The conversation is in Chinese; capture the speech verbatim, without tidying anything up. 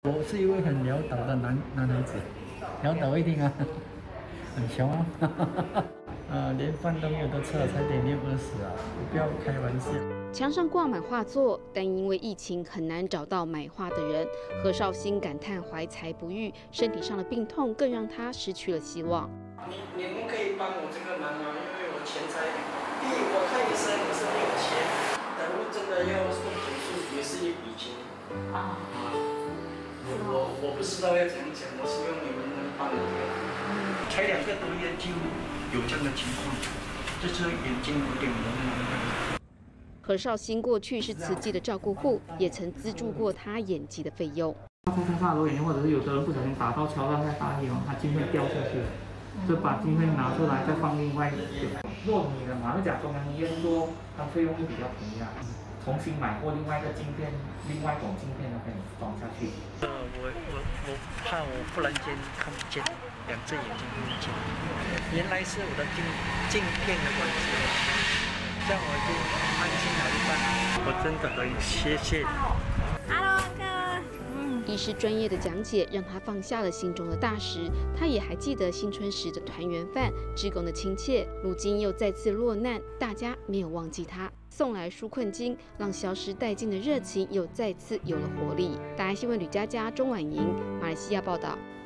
我是一位很潦倒的男男孩子，潦倒一定啊，很凶啊，呃，连饭都没有的吃了，才点六二十啊，不要开玩笑。 墙上挂满画作，但因为疫情很难找到买画的人。何绍兴感叹怀才不遇，身体上的病痛更让他失去了希望。 你你们可以帮我这个忙吗？因为我钱财，第一我看医生我是没有钱，假如真的要动手术也是一笔钱啊。我我我不知道要怎样讲，我希望你们能帮我。才两个多月就有这样的情况，这是眼睛有点蒙蒙。 何绍兴过去是慈济的照顾户，也曾资助过他演技的费用。 他在下楼眼睛，或者是有的人不小心打到敲到在大地方，他镜片掉下去了，就把镜片拿出来再放另外一边。若你的马六甲中央医院做，它费用会比较便宜啊。重新买过另外一个镜片，另外一种镜片呢，可以装下去。 呃，我我我怕我忽然间看不见，两只眼睛看不见。原来是我的镜镜片的关系，这样我就安心了一半。我真的很谢谢。 Hello， 哥。嗯，医师专业的讲解让他放下了心中的大石。他也还记得新春时的团圆饭，志工的亲切。如今又再次落难，大家没有忘记他。送来纾困金，让消失殆尽的热情又再次有了活力。大爱新闻吕佳佳、钟婉莹，马来西亚报道。